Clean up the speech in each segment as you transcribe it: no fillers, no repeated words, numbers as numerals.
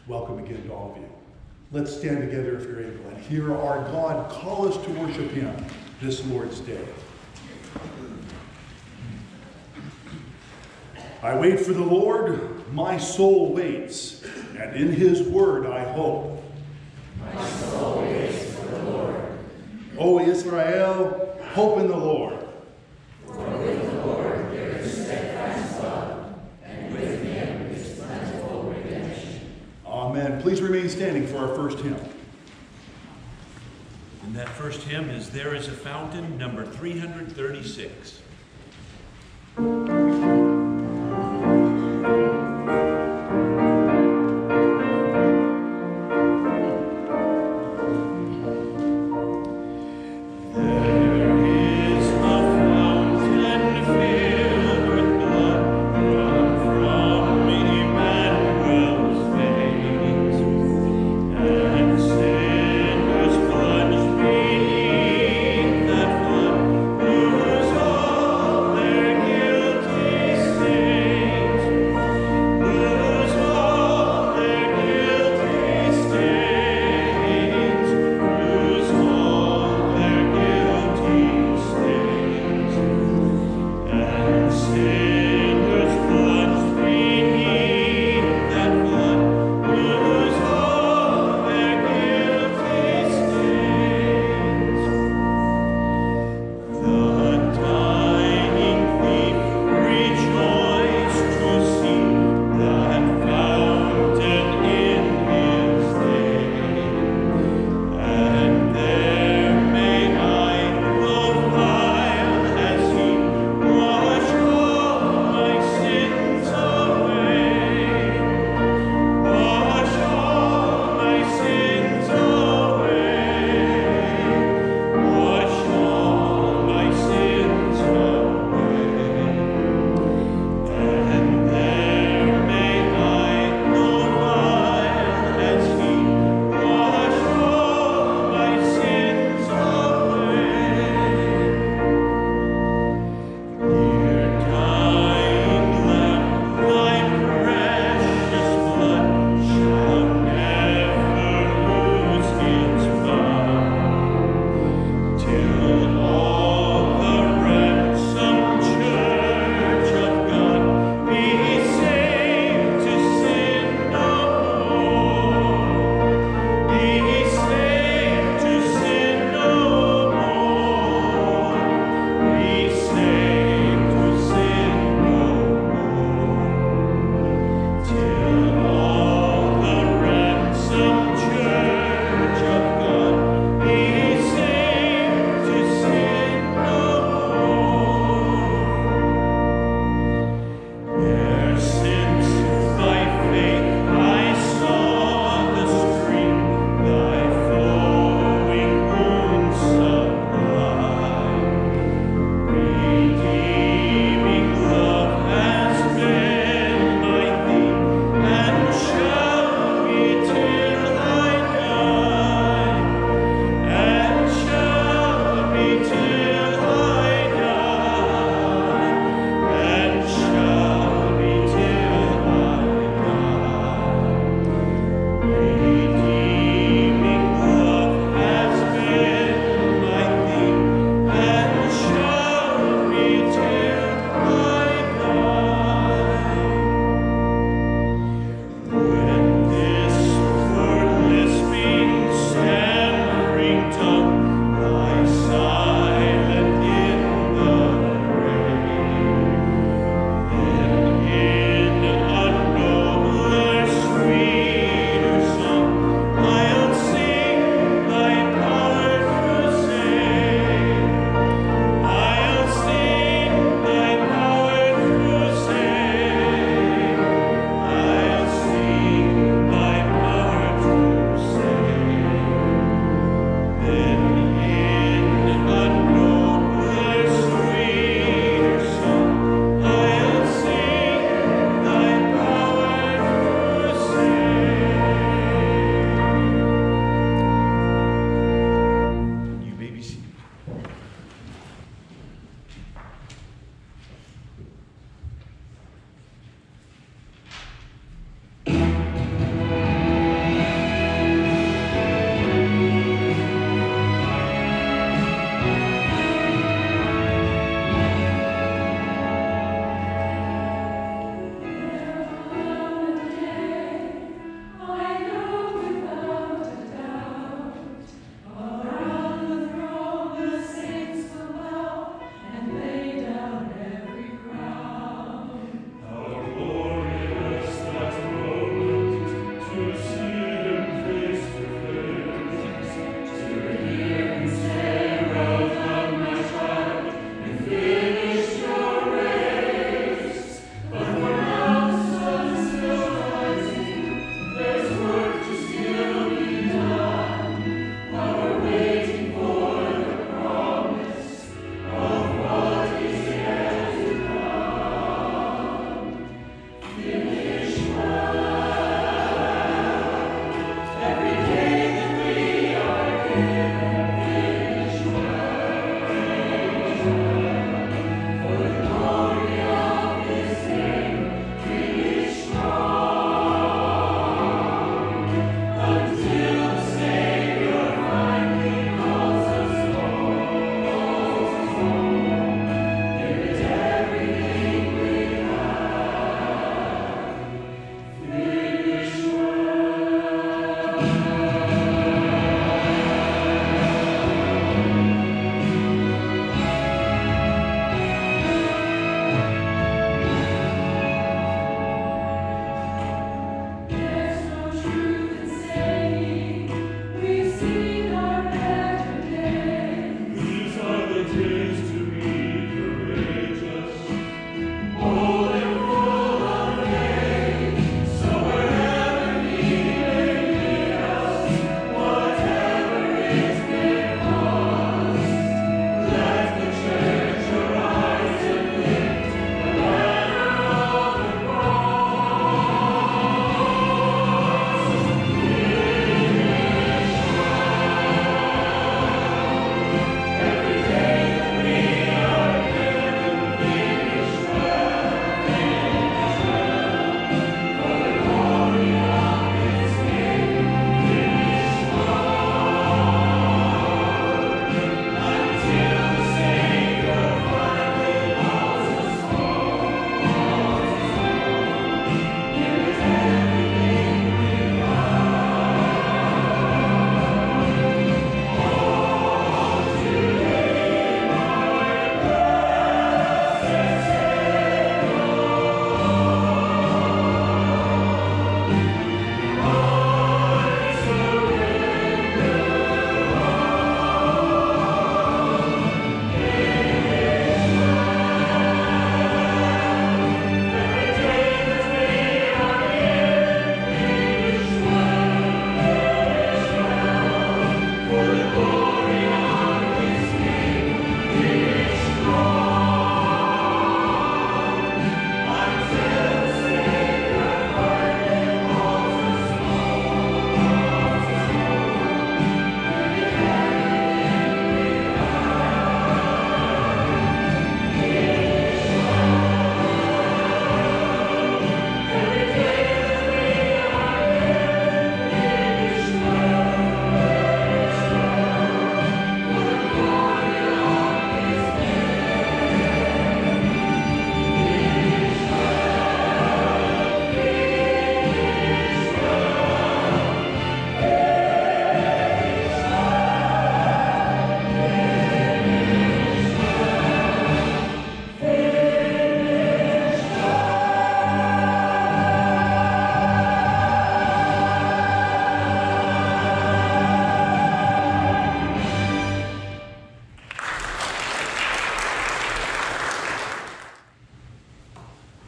Welcome again to all of you. Let's stand together if you're able and hear our God call us to worship him this Lord's Day. I wait for the Lord, my soul waits, and in his word I hope. My soul waits for the Lord. O Israel, hope in the Lord. For with the Lord there is steadfast love, and with him is plentiful redemption. Amen. Please remain standing for our first hymn. And that first hymn is There Is a Fountain, number 336. Oh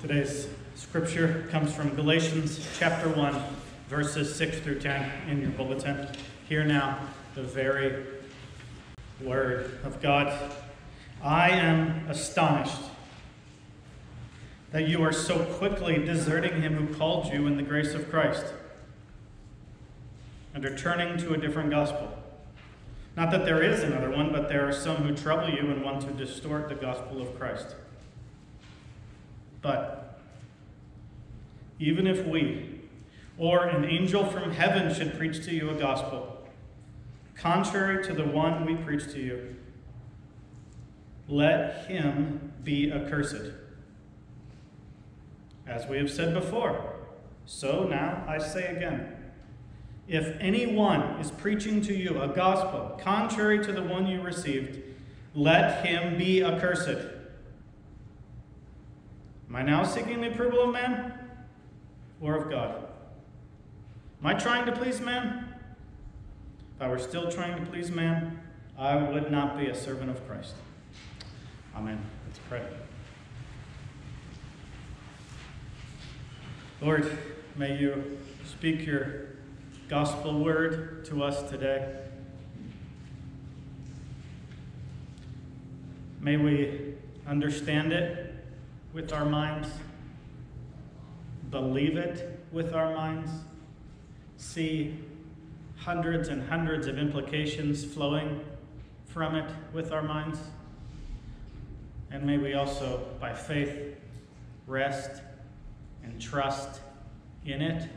Today's scripture comes from Galatians chapter 1, verses 6 through 10 in your bulletin. Hear now the very word of God. I am astonished that you are so quickly deserting him who called you in the grace of Christ and are turning to a different gospel. Not that there is another one, but there are some who trouble you and want to distort the gospel of Christ. But even if we or an angel from heaven should preach to you a gospel contrary to the one we preach to you, let him be accursed. As we have said before, so now I say again, if anyone is preaching to you a gospel contrary to the one you received, let him be accursed. Am I now seeking the approval of man or of God? Am I trying to please man? If I were still trying to please man, I would not be a servant of Christ. Amen. Let's pray. Lord, may you speak your gospel word to us today. May we understand it with our minds, believe it with our minds, see hundreds and hundreds of implications flowing from it with our minds, and may we also, by faith, rest and trust in it.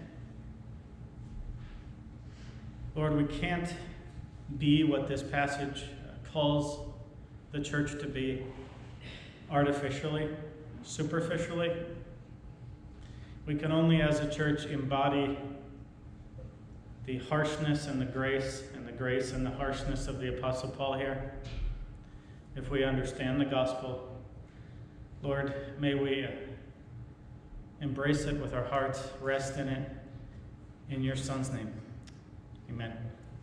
Lord, we can't be what this passage calls the church to be artificially, superficially. We can only, as a church, embody the harshness and the grace and the harshness of the Apostle Paul here. If we understand the gospel, Lord, may we embrace it with our hearts, rest in it, in your Son's name. Amen.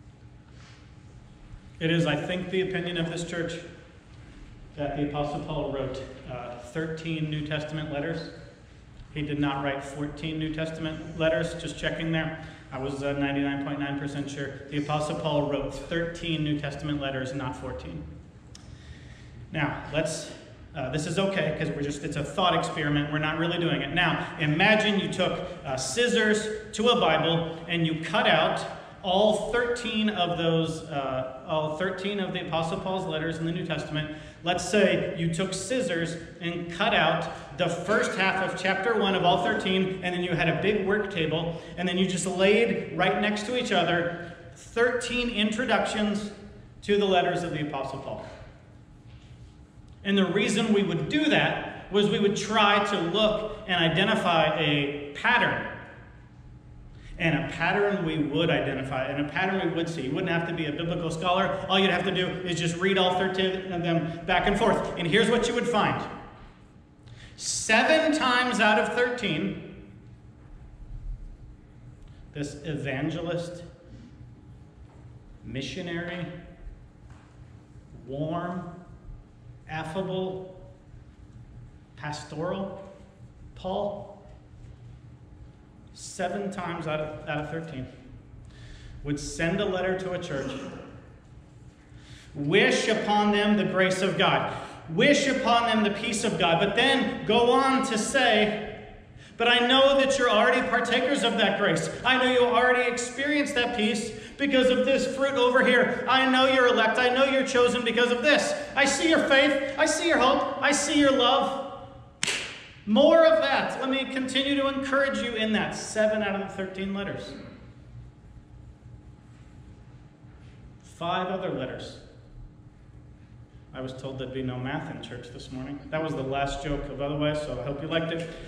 It is, I think, the opinion of this church that the Apostle Paul wrote 13 New Testament letters. He did not write 14 New Testament letters, just checking there. I was 99.9% sure. The Apostle Paul wrote 13 New Testament letters, not 14. Now, this is okay, because it's a thought experiment. We're not really doing it. Now, imagine you took scissors to a Bible and you cut out all 13 of the Apostle Paul's letters in the New Testament. Let's say you took scissors and cut out the first half of chapter 1 of all 13, and then you had a big work table, and then you just laid right next to each other 13 introductions to the letters of the Apostle Paul. And the reason we would do that was we would try to look and identify a pattern. And a pattern we would identify, and a pattern we would see. You wouldn't have to be a biblical scholar. All you'd have to do is just read all 13 of them back and forth. And here's what you would find. 7 times out of 13, this evangelist, missionary, warm, affable, pastoral Paul, 7 times out of 13, would send a letter to a church, wish upon them the grace of God, wish upon them the peace of God, but then go on to say, but I know that you're already partakers of that grace. I know you already experienced that peace because of this fruit over here. I know you're elect. I know you're chosen because of this. I see your faith. I see your hope. I see your love. More of that. Let me continue to encourage you in that. 7 out of the 13 letters. 5 other letters. I was told there'd be no math in church this morning. That was the last joke of otherwise, so I hope you liked it.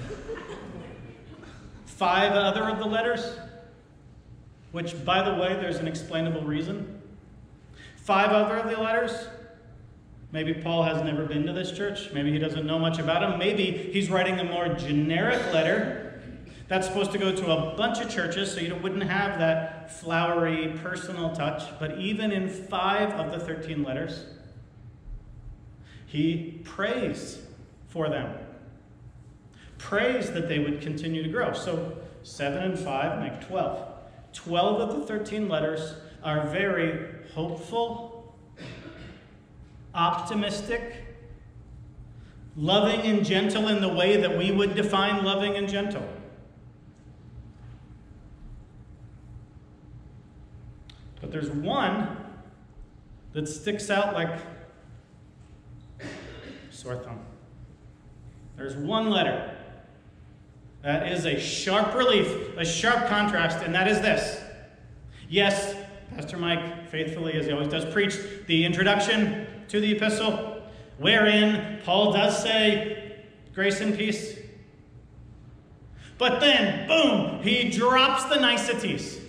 5 other of the letters, which, by the way, there's an explainable reason. 5 other of the letters. Maybe Paul has never been to this church. Maybe he doesn't know much about them. Maybe he's writing a more generic letter that's supposed to go to a bunch of churches, so you wouldn't have that flowery personal touch. But even in 5 of the 13 letters, he prays for them. prays that they would continue to grow. So 7 and 5 make 12. 12 of the 13 letters are very hopeful, optimistic, loving and gentle in the way that we would define loving and gentle. But there's one that sticks out like sore thumb. There's one letter that is a sharp relief, a sharp contrast, and that is this. Yes, Pastor Mike faithfully, as he always does, preached the introduction to the epistle, wherein Paul does say, grace and peace. But then, boom, he drops the niceties.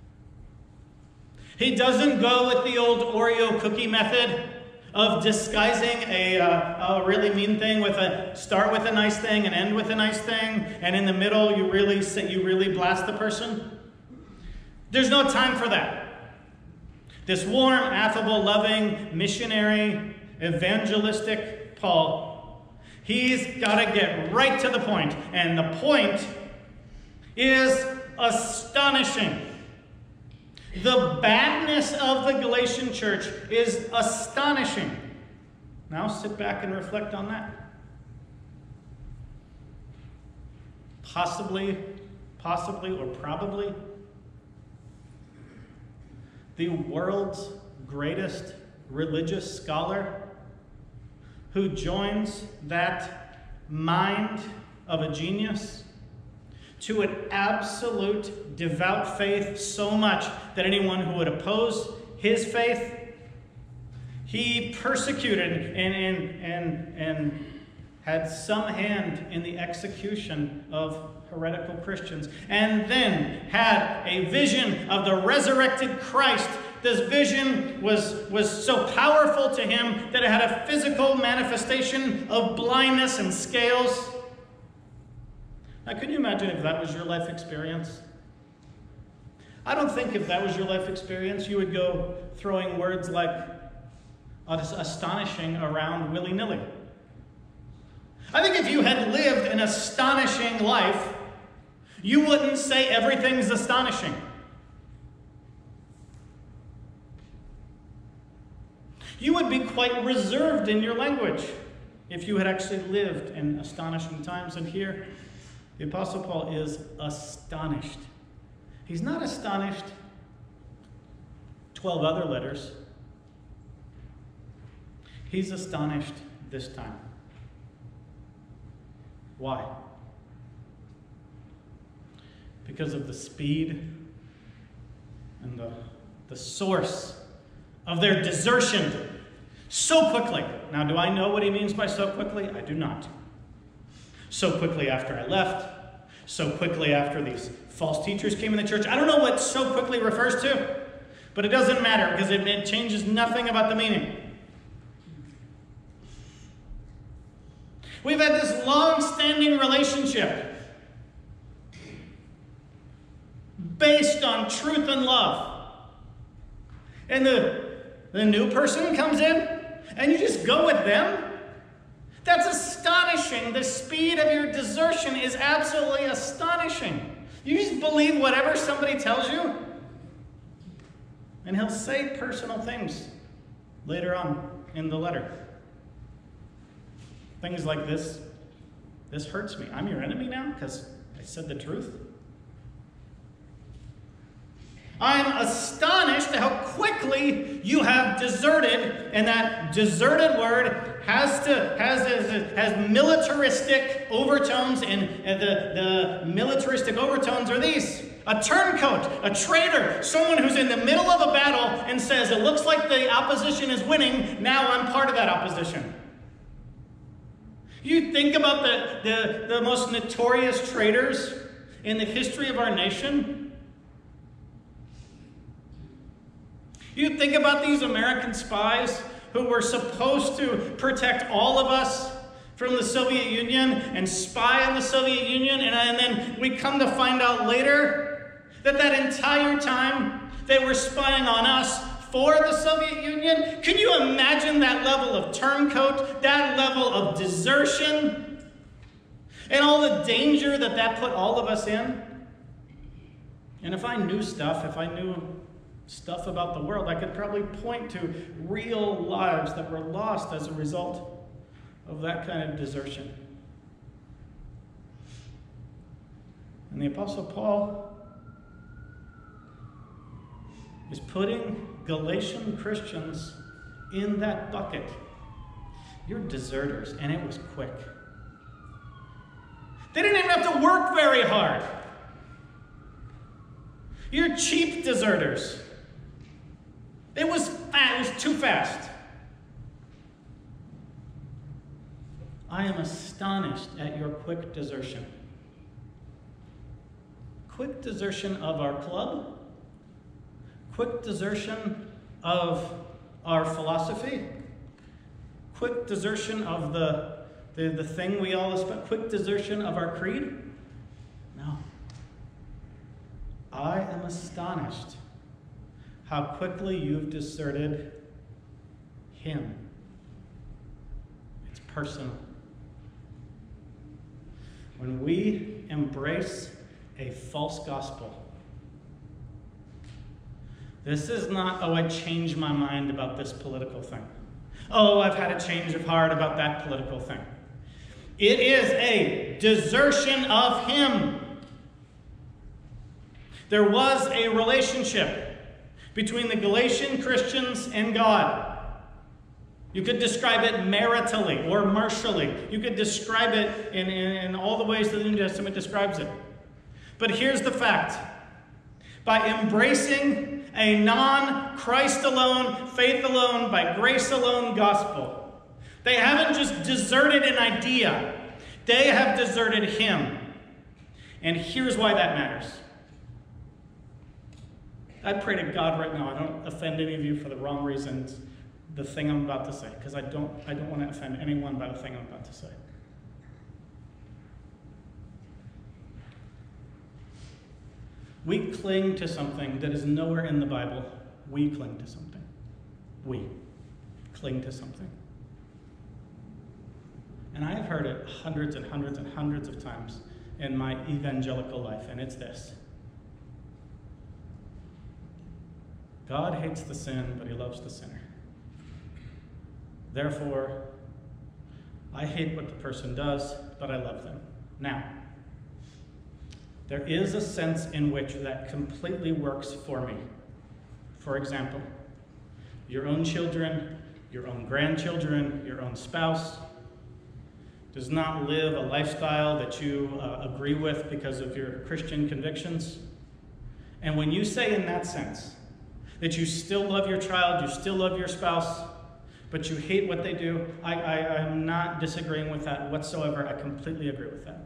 He doesn't go with the old Oreo cookie method of disguising a really mean thing with a start with a nice thing and end with a nice thing, and in the middle you really blast the person. There's no time for that. This warm, affable, loving, missionary, evangelistic Paul, he's got to get right to the point, and the point is astonishing. The badness of the Galatian church is astonishing. Now sit back and reflect on that. Possibly, or probably, the world's greatest religious scholar who joins that mind of a genius to an absolute devout faith, so much that anyone who would oppose his faith, he persecuted and had some hand in the execution of heretical Christians, and then had a vision of the resurrected Christ. This vision was so powerful to him that it had a physical manifestation of blindness and scales. Now, can you imagine if that was your life experience? I don't think if that was your life experience, you would go throwing words like astonishing around willy-nilly. I think if you had lived an astonishing life, you wouldn't say everything's astonishing. You would be quite reserved in your language if you had actually lived in astonishing times. And here, the Apostle Paul is astonished. He's not astonished 12 other letters. He's astonished this time. Why? Because of the speed and the source of their desertion so quickly. Now, do I know what he means by so quickly? I do not. So quickly after I left, so quickly after these false teachers came in the church. I don't know what so quickly refers to, but it doesn't matter because it changes nothing about the meaning. We've had this long-standing relationship based on truth and love. And the new person comes in, and you just go with them? That's astonishing. The speed of your desertion is absolutely astonishing. You just believe whatever somebody tells you, and he'll say personal things later on in the letter. Things like this. This hurts me. I'm your enemy now because I said the truth. I'm astonished at how quickly you have deserted, and that deserted word has militaristic overtones, and the militaristic overtones are these. A turncoat, a traitor, someone who's in the middle of a battle and says, it looks like the opposition is winning, now I'm part of that opposition. You think about the most notorious traitors in the history of our nation. You think about these American spies who were supposed to protect all of us from the Soviet Union and spy on the Soviet Union, and then we come to find out later that entire time they were spying on us for the Soviet Union. Can you imagine that level of turncoat, that level of desertion? And all the danger that that put all of us in. And if I knew stuff about the world, I could probably point to real lives that were lost as a result of that kind of desertion. And the Apostle Paul is putting Galatian Christians in that bucket. You're deserters, and it was quick. They didn't even have to work very hard. You're cheap deserters. It was too fast. I am astonished at your quick desertion. Quick desertion of our club. Quick desertion of our philosophy. Quick desertion of the thing we all expect. Quick desertion of our creed. No. I am astonished how quickly you've deserted him. It's personal. When we embrace a false gospel, this is not, oh, I changed my mind about this political thing. Oh, I've had a change of heart about that political thing. It is a desertion of him. There was a relationship between the Galatian Christians and God. You could describe it maritally or martially. You could describe it in all the ways that the New Testament describes it. But here's the fact. By embracing a non-Christ alone, faith alone, by grace alone gospel, they haven't just deserted an idea. They have deserted him. And here's why that matters. I pray to God right now I don't offend any of you for the wrong reasons, the thing I'm about to say, because I don't want to offend anyone by the thing I'm about to say. We cling to something that is nowhere in the Bible. We cling to something. We cling to something. And I have heard it hundreds and hundreds and hundreds of times in my evangelical life, and it's this. God hates the sin, but he loves the sinner. Therefore, I hate what the person does, but I love them. Now, there is a sense in which that completely works for me. For example, your own children, your own grandchildren, your own spouse does not live a lifestyle that you agree with because of your Christian convictions. And when you say in that sense that you still love your child, you still love your spouse, but you hate what they do, I'm not disagreeing with that whatsoever. I completely agree with that.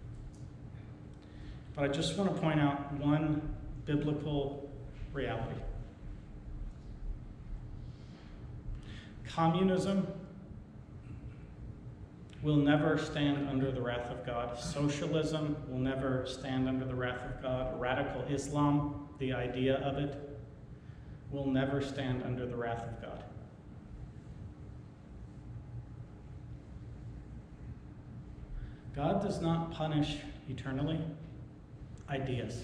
But I just want to point out one biblical reality. Communism will never stand under the wrath of God. Socialism will never stand under the wrath of God. Radical Islam, the idea of it, will never stand under the wrath of God. God does not punish eternally ideas.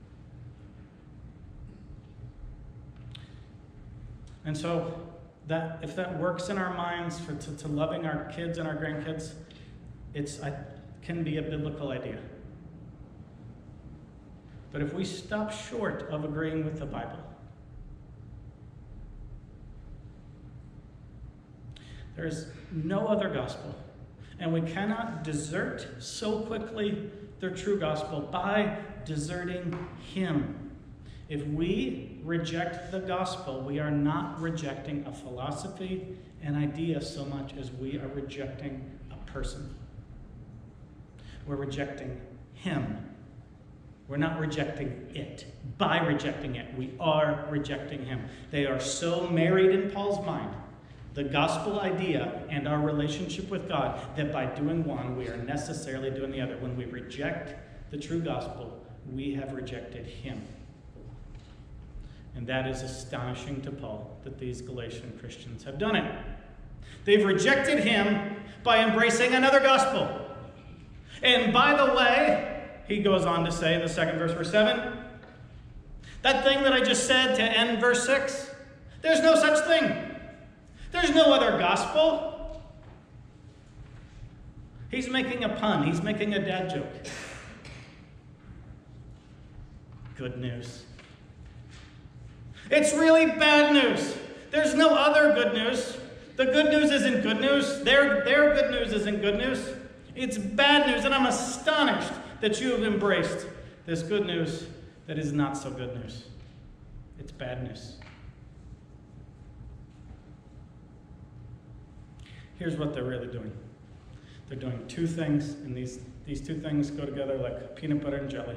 And so, that if that works in our minds to loving our kids and our grandkids, it can be a biblical idea. But if we stop short of agreeing with the Bible, there is no other gospel. And we cannot desert so quickly the true gospel by deserting him. If we reject the gospel, we are not rejecting a philosophy, an idea so much as we are rejecting a person. We're rejecting him. We're not rejecting it. By rejecting it, we are rejecting him. They are so married in Paul's mind, the gospel idea and our relationship with God, that by doing one, we are necessarily doing the other. When we reject the true gospel, we have rejected him. And that is astonishing to Paul, that these Galatian Christians have done it. They've rejected him by embracing another gospel. And by the way, he goes on to say in the second verse, verse 7, that thing that I just said to end verse 6, there's no such thing. There's no other gospel. He's making a pun. He's making a dad joke. Good news. It's really bad news. There's no other good news. The good news isn't good news. Their good news isn't good news. It's bad news, and I'm astonished that you have embraced this good news that is not so good news. It's bad news. Here's what they're really doing. They're doing two things, and these two things go together like peanut butter and jelly.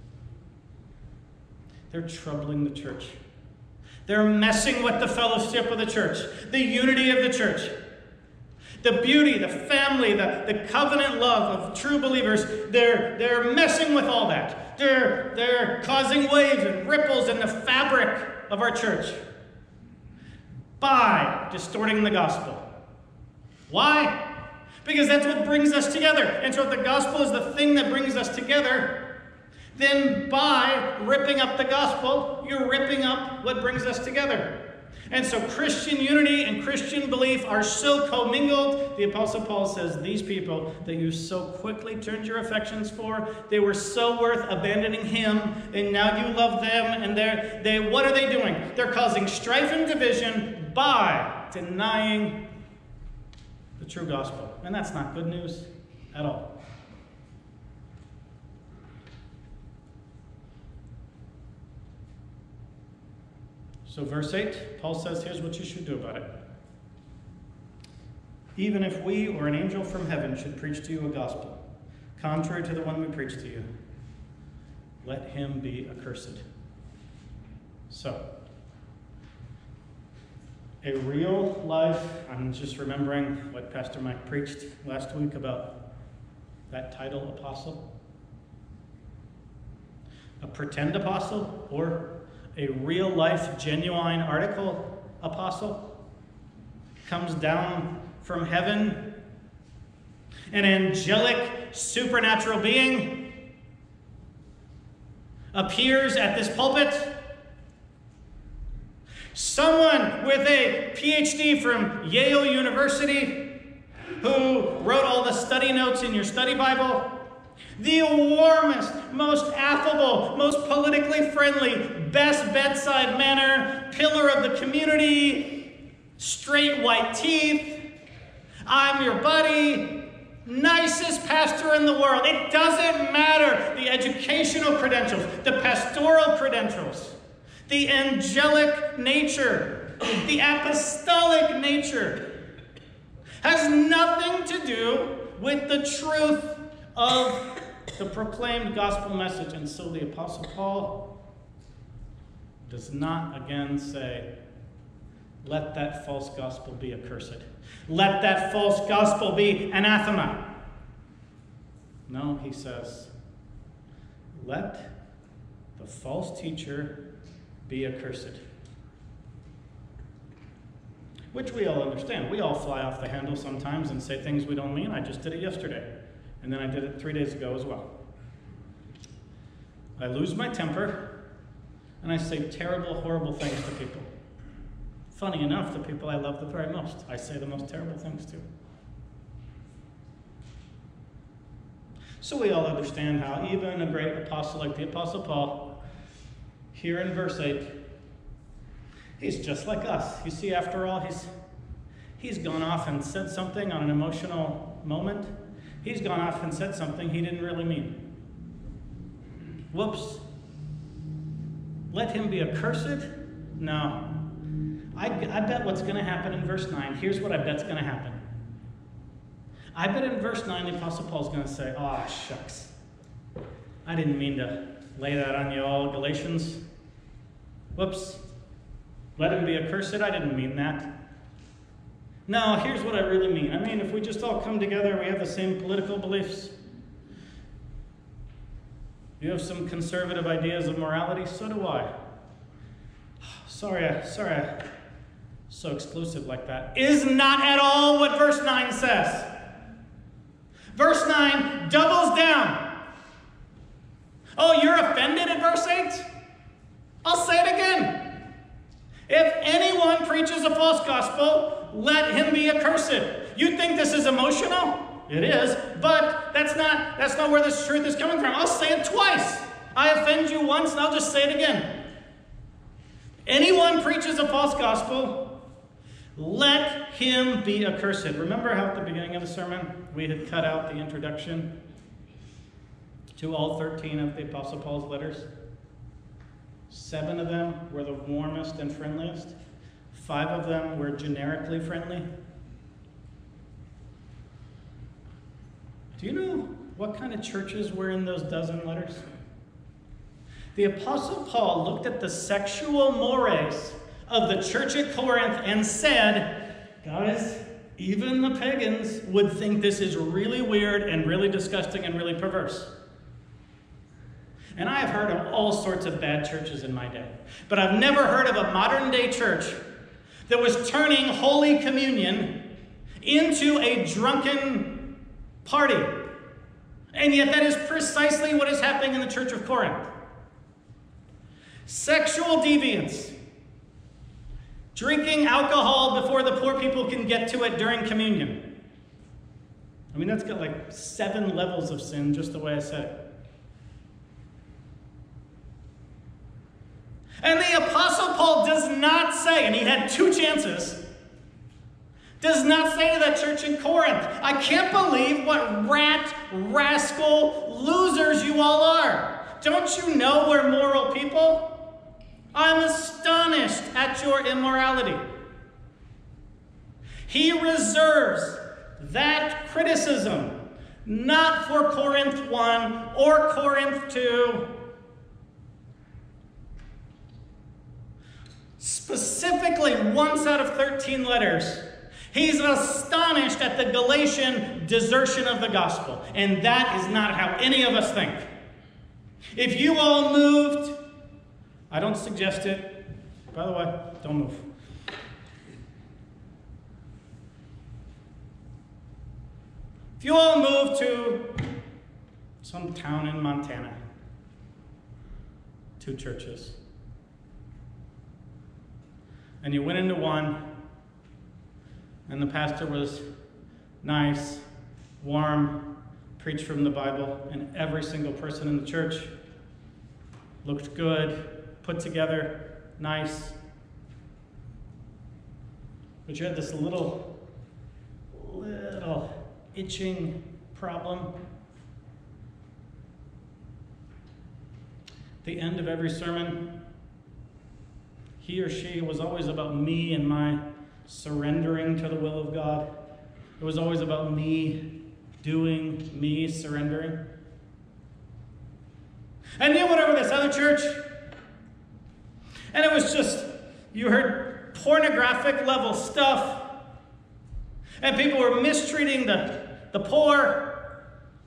They're troubling the church. They're messing with the fellowship of the church, the unity of the church, the beauty, the family, the covenant love of true believers. They're messing with all that. They're causing waves and ripples in the fabric of our church by distorting the gospel. Why? Because that's what brings us together. And so if the gospel is the thing that brings us together, then by ripping up the gospel, you're ripping up what brings us together. And so Christian unity and Christian belief are so commingled. The Apostle Paul says these people that you so quickly turned your affections for, they were so worth abandoning him, and now you love them, and they what are they doing? They're causing strife and division by denying the true gospel. And that's not good news at all. So verse 8, Paul says, here's what you should do about it. Even if we or an angel from heaven should preach to you a gospel, contrary to the one we preach to you, let him be accursed. So, a real life, I'm just remembering what Pastor Mike preached last week about that title, apostle. A pretend apostle, or a real-life, genuine article apostle, comes down from heaven, an angelic, supernatural being appears at this pulpit. Someone with a PhD from Yale University who wrote all the study notes in your study Bible. The warmest, most affable, most politically friendly, best bedside manner, pillar of the community, straight white teeth, I'm your buddy, nicest pastor in the world. It doesn't matter the educational credentials, the pastoral credentials, the angelic nature, the apostolic nature has nothing to do with the truth of the proclaimed gospel message. And so the Apostle Paul does not again say, let that false gospel be accursed. Let that false gospel be anathema. No, he says, let the false teacher be accursed. Which we all understand. We all fly off the handle sometimes and say things we don't mean. I just did it yesterday. And then I did it 3 days ago as well. I lose my temper, and I say terrible, horrible things to people. Funny enough, the people I love the very most, I say the most terrible things to. So we all understand how even a great apostle like the Apostle Paul, here in verse 8, he's just like us. You see, after all, he's gone off and said something on an emotional moment. He's gone off and said something he didn't really mean. Whoops. Let him be accursed? No. I bet what's going to happen in verse 9. Here's what I bet's going to happen. I bet in verse 9 the Apostle Paul's going to say, oh, shucks. I didn't mean to lay that on you all, Galatians. Whoops. Let him be accursed? I didn't mean that. No, here's what I really mean. I mean, if we just all come together, we have the same political beliefs. You have some conservative ideas of morality, so do I. Sorry, so exclusive like that. Is not at all what verse 9 says. Verse 9 doubles Oh, you're offended at verse 8? I'll say it again. If anyone preaches a false gospel, let him be accursed. You think this is emotional? It is, but that's not where this truth is coming from. I'll say it twice. I offend you once, and I'll just say it again. Anyone preaches a false gospel, let him be accursed. Remember how at the beginning of the sermon we had cut out the introduction to all 13 of the Apostle Paul's letters? 7 of them were the warmest and friendliest. 5 of them were generically friendly. Do you know what kind of churches were in those dozen letters? The Apostle Paul looked at the sexual mores of the church at Corinth and said, guys, even the pagans would think this is really weird and really disgusting and really perverse. And I have heard of all sorts of bad churches in my day, but I've never heard of a modern day church that was turning Holy Communion into a drunken party. And yet that is precisely what is happening in the church of Corinth. Sexual deviance. Drinking alcohol before the poor people can get to it during communion. I mean, that's got like 7 levels of sin, just the way I said it. And the Apostle Paul does not say, and he had 2 chances, does not say to that church in Corinth, I can't believe what rat, rascal, losers you all are. Don't you know we're moral people? I'm astonished at your immorality. He reserves that criticism not for Corinth 1 or Corinth 2. Specifically, once out of 13 letters, he's astonished at the Galatian desertion of the gospel. And that is not how any of us think. If you all moved, I don't suggest it. By the way, don't move. If you all moved to some town in Montana, 2 churches, and you went into one, and the pastor was nice, warm, preached from the Bible, and every single person in the church looked good, put together, nice. But you had this little itching problem. The end of every sermon, he or she was always about me and my surrendering to the will of God. It was always about me doing, me surrendering. And you went over this other church, and it was just, you heard pornographic level stuff, and people were mistreating the poor,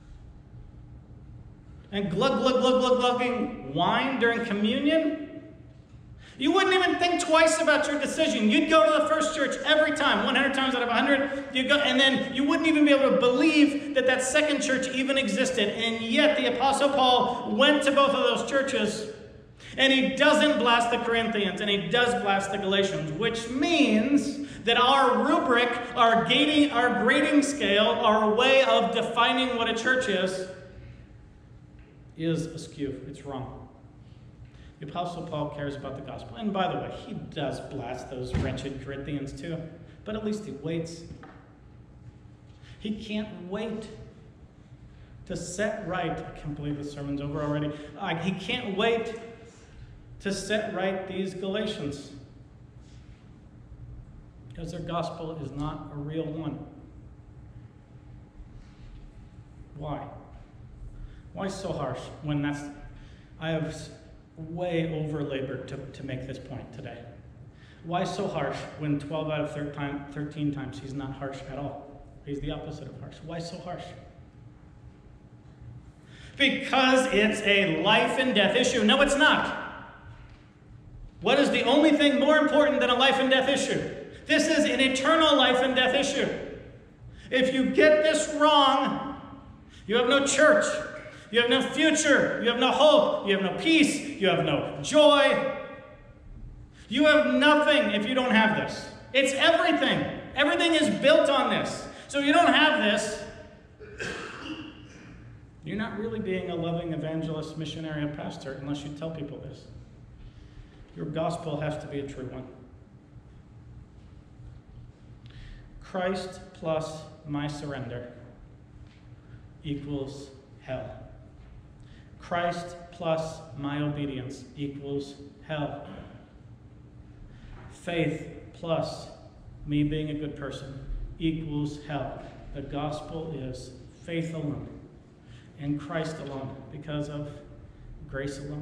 and glugging wine during communion. You wouldn't even think twice about your decision. You'd go to the first church every time, 100 times out of 100. You'd go, and then you wouldn't even be able to believe that that second church even existed. And yet the Apostle Paul went to both of those churches, and he doesn't blast the Corinthians, and he does blast the Galatians, which means that our rubric, our grading scale, our way of defining what a church is askew. It's wrong. The Apostle Paul cares about the gospel. And by the way, he does blast those wretched Corinthians too. But at least he waits. He can't wait to set right. I can't believe the sermon's over already. He can't wait to set right these Galatians. Because their gospel is not a real one. Why? Why so harsh when I have way over-labored to make this point today. Why so harsh when 12 out of 13 times he's not harsh at all? He's the opposite of harsh. Why so harsh? Because it's a life and death issue. No, it's not. What is the only thing more important than a life and death issue? This is an eternal life and death issue. If you get this wrong, you have no church. You have no future. You have no hope. You have no peace. You have no joy. You have nothing if you don't have this. It's everything. Everything is built on this. So if you don't have this, you're not really being a loving evangelist, missionary, or pastor unless you tell people this. Your gospel has to be a true one. Christ plus my surrender equals hell. Christ plus my obedience equals hell. Faith plus me being a good person equals hell. The gospel is faith alone and Christ alone because of grace alone.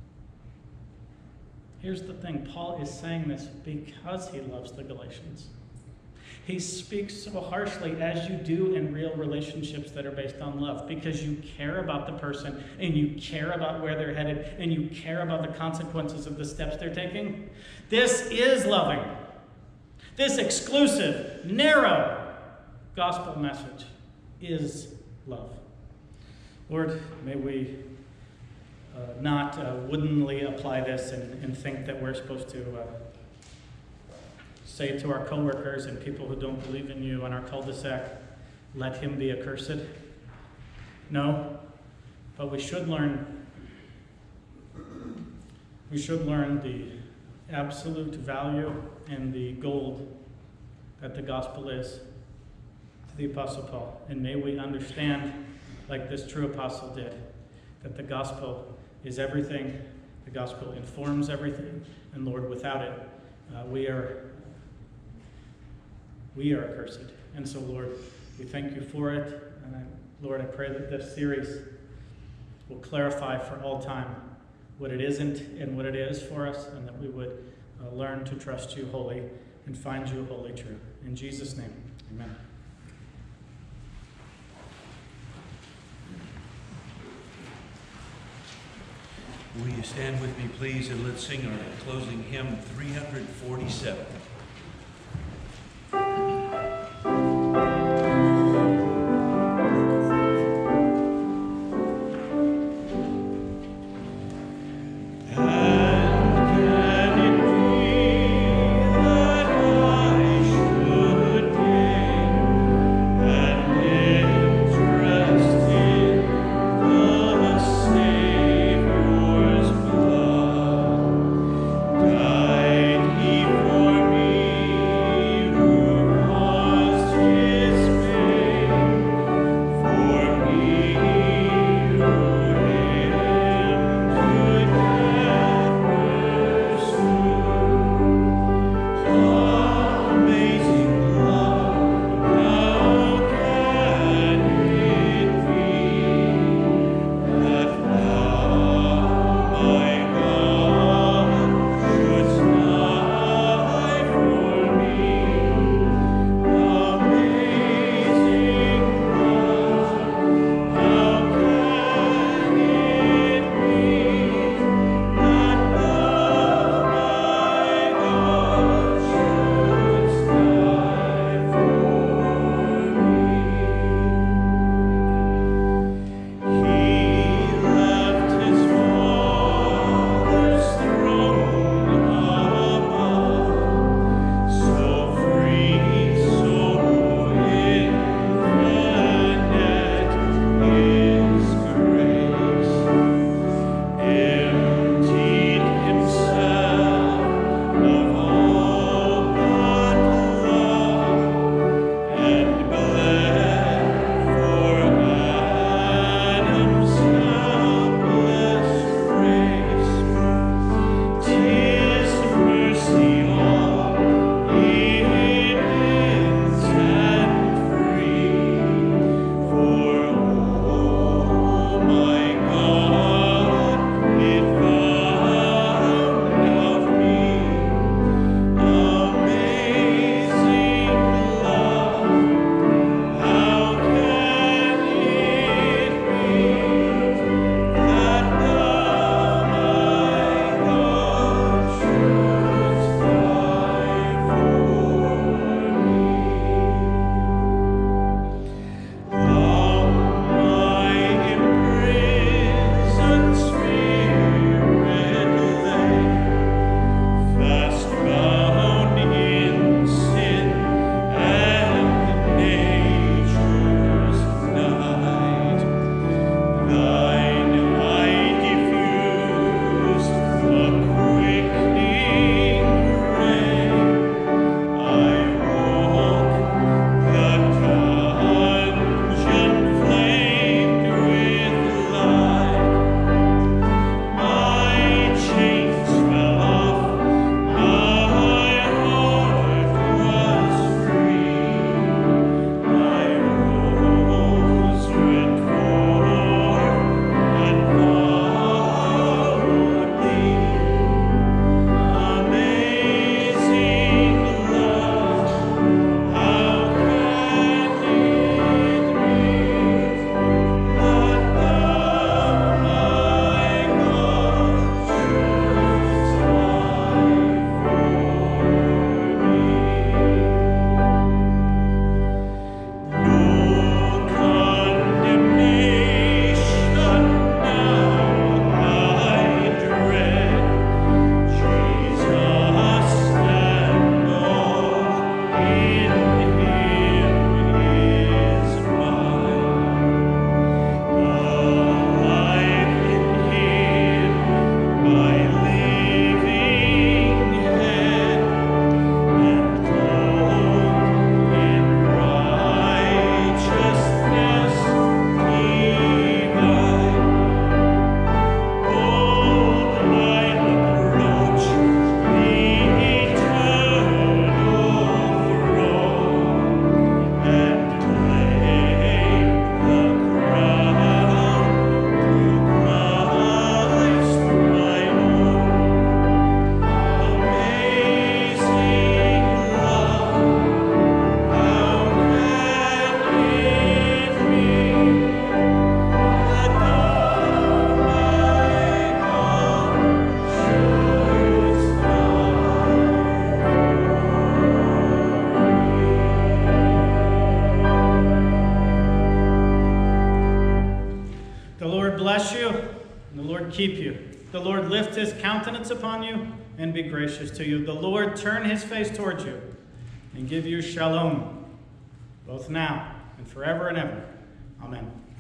Here's the thing. Paul is saying this because he loves the Galatians. He speaks so harshly as you do in real relationships that are based on love because you care about the person and you care about where they're headed and you care about the consequences of the steps they're taking. This is loving. This exclusive, narrow gospel message is love. Lord, may we not woodenly apply this and think that we're supposed to say to our coworkers and people who don't believe in you on our cul-de-sac, let him be accursed. No, but we should learn the absolute value and the gold that the gospel is to the Apostle Paul. And may we understand, like this true apostle did, that the gospel is everything, the gospel informs everything, and Lord, without it, we are accursed. And so, Lord, we thank you for it. And Lord, I pray that this series will clarify for all time what it isn't and what it is for us, and that we would learn to trust you wholly and find you wholly true. In Jesus' name, amen. Will you stand with me, please, and let's sing our closing hymn, 347. For me. The Lord bless you, and the Lord keep you. The Lord lift his countenance upon you and be gracious to you. The Lord turn his face towards you and give you shalom, both now and forever and ever. Amen.